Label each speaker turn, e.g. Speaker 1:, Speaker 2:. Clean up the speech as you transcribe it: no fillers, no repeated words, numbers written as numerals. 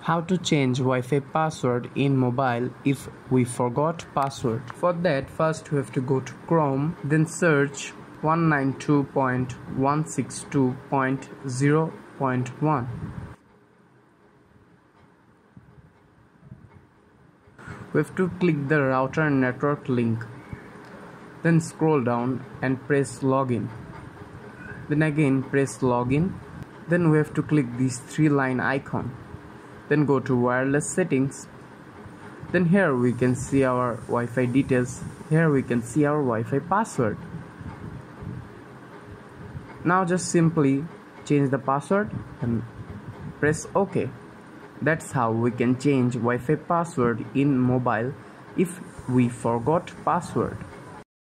Speaker 1: How to change Wi-Fi password in mobile if we forgot password. For that, first we have to go to Chrome, then search 192.162.0.1. We have to click the router network link. Then scroll down and press login. Then again press login. Then we have to click this 3-line icon. Then go to wireless settings. Then here we can see our Wi-Fi details. Here we can see our Wi-Fi password. Now just simply change the password and press OK. That's how we can change Wi-Fi password in mobile if we forgot password.